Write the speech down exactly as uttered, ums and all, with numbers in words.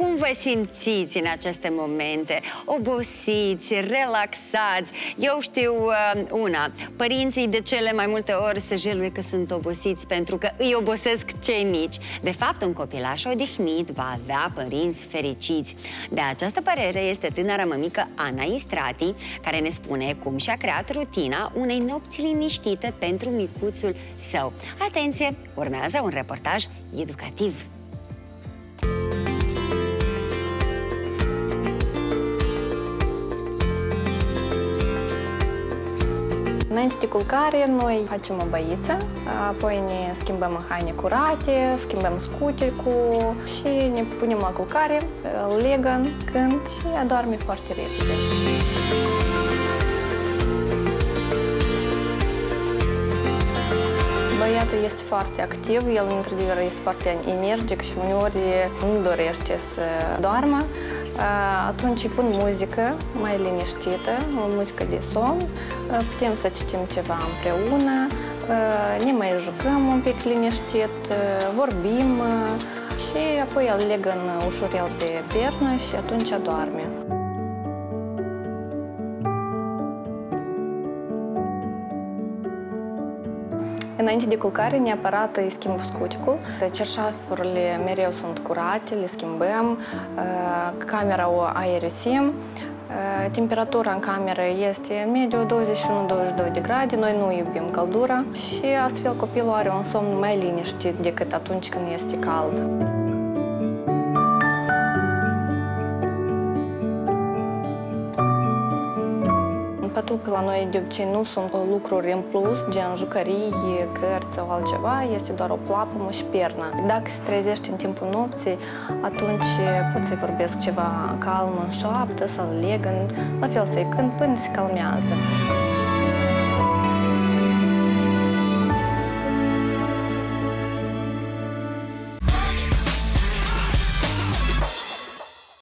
Cum vă simțiți în aceste momente? Obosiți, relaxați? Eu știu uh, una, părinții de cele mai multe ori se jeluie că sunt obosiți pentru că îi obosesc cei mici. De fapt, un copilaș odihnit va avea părinți fericiți. De această părere este tânăra mămică Ana Istrati, care ne spune cum și-a creat rutina unei nopți liniștite pentru micuțul său. Atenție, urmează un reportaj educativ. Înainte de culcare, noi facem o băiță, apoi ne schimbăm în haine curate, schimbăm scuticul și ne punem la culcare, îl legăm, când și adorme foarte repede. Băiatul este foarte activ, el într-adevăr este foarte energic și uneori nu dorește să doarmă. Atunci îi pun muzică mai liniștită, o muzică de somn, putem să citim ceva împreună, ne mai jucăm un pic liniștit, vorbim și apoi îl legăm ușurel pe pernă și atunci adorme. Înainte de culcare, neapărat îi schimb scuticul. Cerșafurile mereu sunt curate, le schimbăm, camera o aerisim. Temperatura în cameră este în mediu douăzeci și unu - douăzeci și doi de grade, noi nu iubim căldura și astfel copilul are un somn mai liniștit decât atunci când este cald. Pentru că la noi de obicei nu sunt lucruri în plus, gen jucării, cărți sau altceva, este doar o plapumă și pernă. Dacă se trezește în timpul nopții, atunci pot să-i vorbesc ceva calm în șoaptă, să-l legăn, la fel să-i cânt până se calmează.